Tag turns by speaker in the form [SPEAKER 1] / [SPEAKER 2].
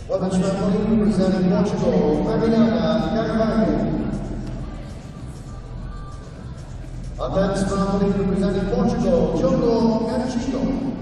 [SPEAKER 1] Women's trampoline representing Portugal, Mariana Carvalho. Advanced trampoline representing Portugal, Diogo Canchito.